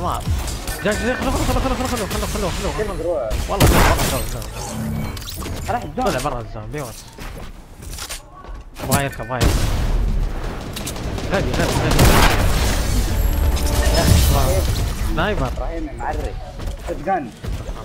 حمار. جاك خلوه والله راح الزون. طلع برا الزون بيوت. ابغى يركب غادي يا اخي سنايبر ابراهيم معري شوت جن.